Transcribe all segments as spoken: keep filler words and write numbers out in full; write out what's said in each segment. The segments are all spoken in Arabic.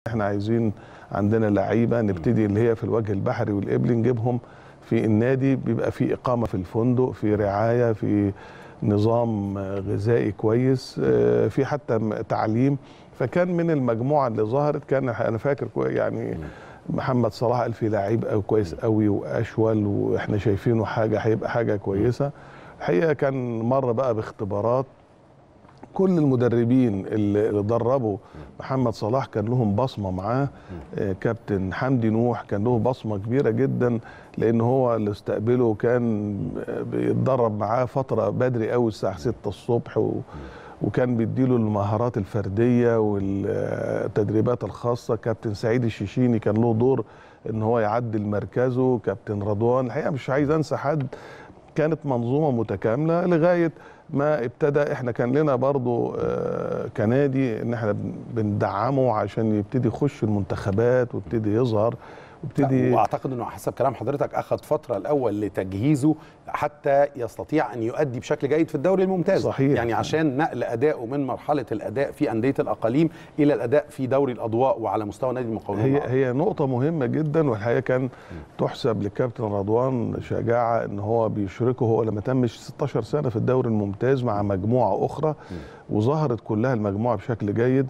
احنا عايزين عندنا لعيبه نبتدي اللي هي في الوجه البحري والقبلي نجيبهم في النادي، بيبقى في اقامه في الفندق، في رعايه، في نظام غذائي كويس، في حتى تعليم. فكان من المجموعه اللي ظهرت كان انا فاكر يعني محمد صلاح قال في لعيب كويس قوي واشول واحنا شايفينه حاجه هيبقى حاجه كويسه. الحقيقه كان مره بقى باختبارات، كل المدربين اللي دربوا محمد صلاح كان لهم بصمه معاه. كابتن حمدي نوح كان له بصمه كبيره جدا، لان هو اللي استقبله كان بيتدرب معاه فتره بدري قوي الساعه ستة الصبح، و وكان بيديله المهارات الفرديه والتدريبات الخاصه. كابتن سعيد الشيشيني كان له دور ان هو يعدل مركزه، كابتن رضوان. الحقيقه مش عايز انسى حد، كانت منظومه متكامله لغايه ما ابتدى. احنا كان لنا برضو كنادي ان احنا بندعمه عشان يبتدي يخش المنتخبات ويبتدي يظهر وابتدي. واعتقد انه حسب كلام حضرتك اخذ فتره الاول لتجهيزه حتى يستطيع ان يؤدي بشكل جيد في الدوري الممتاز. صحيح. يعني عشان نقل ادائه من مرحله الاداء في انديه الاقاليم الى الاداء في دوري الاضواء وعلى مستوى نادي المقاولون. هي هي نقطه مهمه جدا، والحقيقه كان تحسب للكابتن رضوان شجاعه ان هو بيشركه. هو لما تمش ستاشر سنه في الدوري الممتاز مع مجموعه اخرى وظهرت كلها المجموعه بشكل جيد،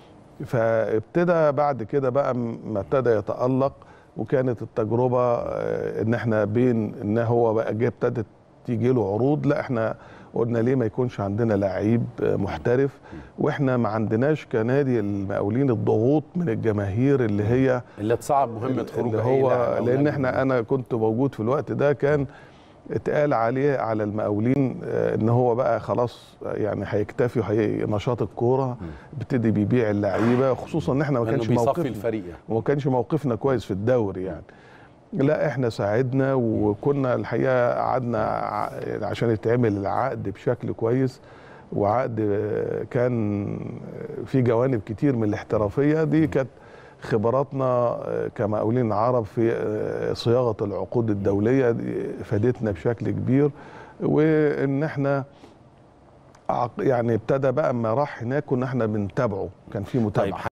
فابتدى بعد كده بقى ما ابتدى يتألق. وكانت التجربه ان احنا بين ان هو بقى جه ابتدت تيجي له عروض، لا احنا قلنا ليه ما يكونش عندنا لعيب محترف، واحنا ما عندناش كنادي المقاولين الضغوط من الجماهير اللي هي اللي تصعب مهمه خروج اللي هو، لان احنا انا كنت موجود في الوقت ده، كان اتقال عليه على المقاولين ان هو بقى خلاص يعني هيكتفي وهي نشاط الكوره، ابتدي بيبيع اللعيبه، خصوصا ان احنا ما كانش موقفنا الفريق وما كانش موقفنا كويس في الدوري يعني. لا احنا ساعدنا، وكنا الحقيقه قعدنا عشان يتعمل العقد بشكل كويس، وعقد كان في جوانب كتير من الاحترافيه. دي كانت خبراتنا كمقاولين عرب في صياغه العقود الدوليه، دي فادتنا بشكل كبير. وان احنا يعني ابتدى بقى اما راح هناك كنا احنا بنتابعه، كان في متابعه.